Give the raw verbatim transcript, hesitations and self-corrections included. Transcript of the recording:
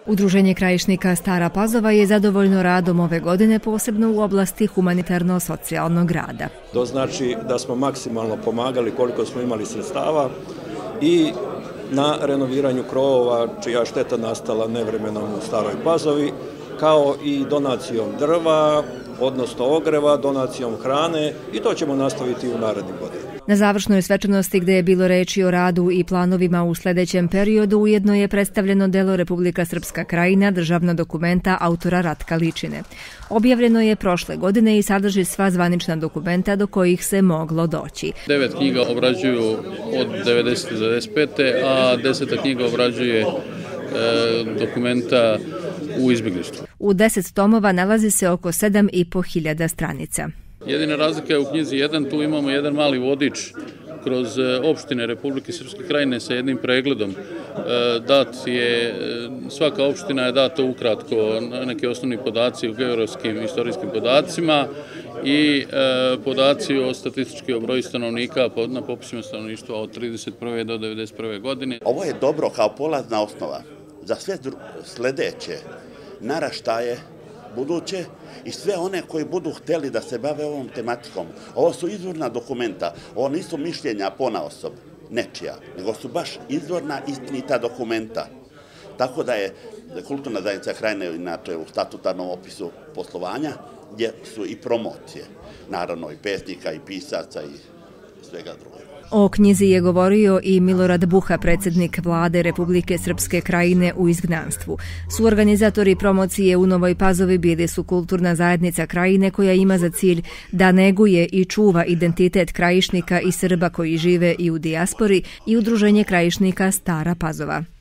Udruženje krajišnika Stara Pazova je zadovoljno radom ove godine, posebno u oblasti humanitarno-socijalnog rada. To znači da smo maksimalno pomagali koliko smo imali sredstava i na renoviranju krovova, čija šteta nastala nevremenom u Staroj Pazovi, kao i donacijom drva, odnosno ogreva, donacijom hrane, i to ćemo nastaviti u narednim godinama. Na završnoj svečanosti, gde je bilo reči o radu i planovima u sledećem periodu, ujedno je predstavljeno delo Republika Srpska Krajina, državna dokumenta autora Ratka Ličine. Objavljeno je prošle godine i sadrži sva zvanična dokumenta do kojih se moglo doći. Devet knjiga obrađuju od devedesete do devedeset pete. a deseta knjiga obrađuje e, dokumenta u izbjeglištvu. U deset tomova nalazi se oko sedam i po hiljada stranica. Jedina razlika je u knjizi jedan, tu imamo jedan mali vodič kroz opštine Republike Srpske Krajine sa jednim pregledom. Dat je, svaka opština je data ukratko neke osnovni podaci u geografskim i istorijskim podacima i podaci o statistički o broju stanovnika na popisima stanovništva od trideset prve do devedeset prve godine. Ovo je dobro kao polazna osnova za sve sledeće naraštaje buduće i sve one koji budu hteli da se bave ovom tematikom. Ovo su izvorna dokumenta, ovo nisu mišljenja ponaosob, nečija, nego su baš izvorna, istinita dokumenta. Tako da je kulturna zajednica Krajine inače u statutarnom opisu poslovanja, gdje su i promocije, naravno i pesnika i pisaca i svega drugog. O knjizi je govorio i Milorad Buha, predsjednik vlade Republike Srpske Krajine u izgnanstvu. Suorganizatori promocije u Novoj Pazovi bili su kulturna zajednica Krajine, koja ima za cilj da neguje i čuva identitet krajišnika i Srba koji žive i u dijaspori, i Udruženje krajišnika Stara Pazova.